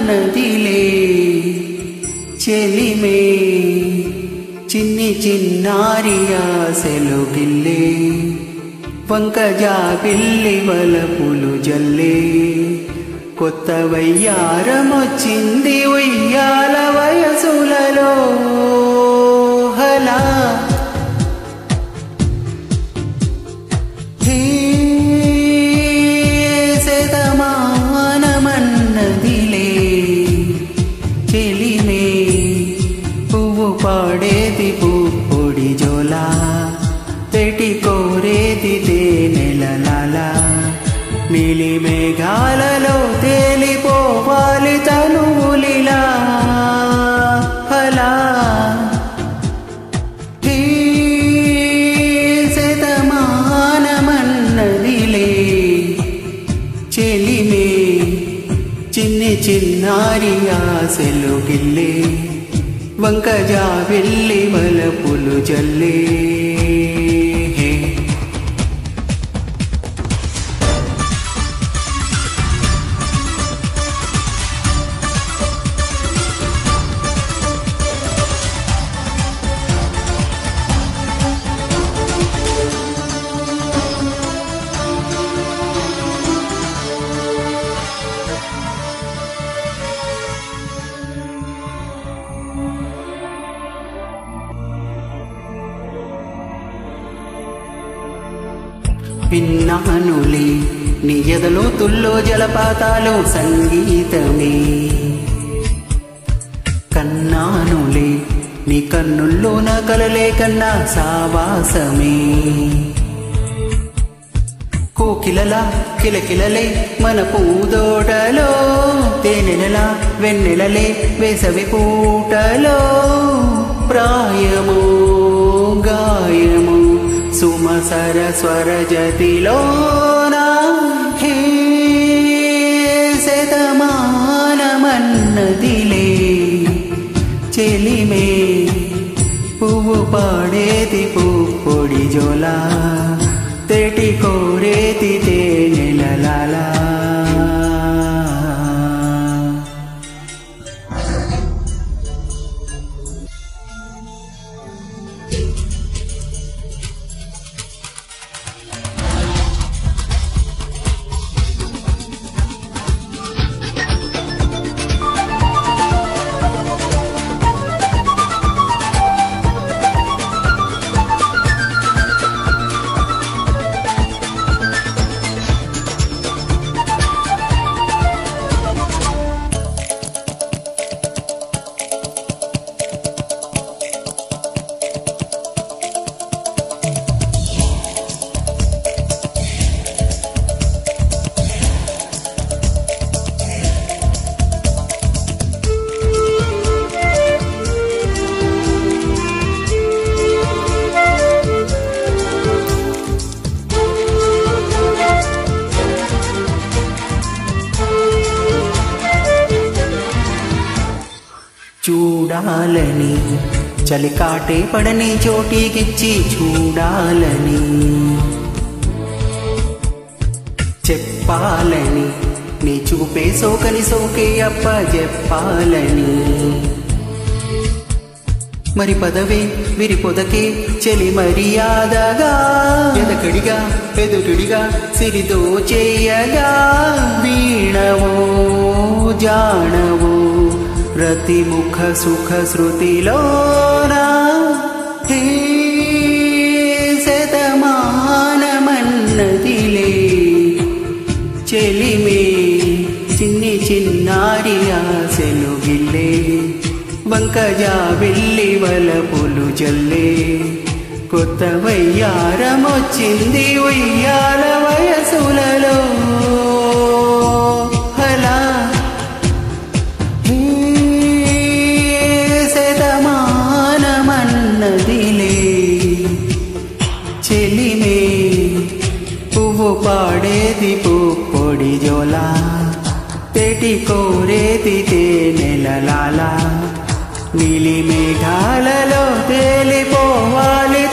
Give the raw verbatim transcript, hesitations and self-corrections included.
మన్నదిలే చెలిమే చిన్ని చిన్నారి ఆశలు గిల్లే వంకజా పిల్లి వలపులు జల్లే కొత్త వయ్యారమొచ్చింది ఉయ్యాల వయసులలో హలా శతమానమన్నదిలే చెలిమే పువ్వు పాడేది పుప్పొడి జోలా పెటి కోరేది తేనెలలాల నీలి మేఘాలలో తేలిపోవాలి తనువులిలా హలా శతమానమన్నదిలే చెలిమే చిన్ని చిన్నారి ఆశలు గిల్లే వంకజా వెళ్ళి వలపులు జల్లే విన్నానులే నీ ఎదలో తుల్లో జలపాతాలు సంగీతమే కన్నానులే నీ కన్నుల్లో నా కలలే కన్నా సావాసమే కోకిలలా కిలకిలలే మన పూదోటలో తేనెలలా వెన్నెలలే వేసవి పూటలో ప్రాయము గాయము సుమ సరస్వర జతిలోనా హే శతమానమన్నదిలే చెలిమే పువ్వు పాడేది పుప్పొడి జోలా తెటి కోరేది తేనెలలాలా చూడాలని చలికాటే పడని చోటికిచ్చి చూడాలని చెప్పాలని నీ చూపే సోకని సోకే అప్ప చెప్పాలని మరి పదవే విరి పొదకే చెలి మర్యాదగా ఎదకడిగా ఎదుటిడిగా సిరితో చేయగా వీణవో జానవో రతిముఖ సుఖ శృతిలోనా హే శతమానమన్నదిలే చెలిమే చిన్ని చిన్నారి ఆశలు గిల్లే వంకజా వెళ్ళి వలపులు జల్లే కొత్త వయ్యారమొచ్చింది ఉయ్యాల వయసులలో హలా శతమానమన్నదిలే చెలిమే పువ్వు పాడేది పుప్పొడి జోలా తెటి కోరేది తేనెలలాల నీలి మేఘాలలో తేలిపోవాలి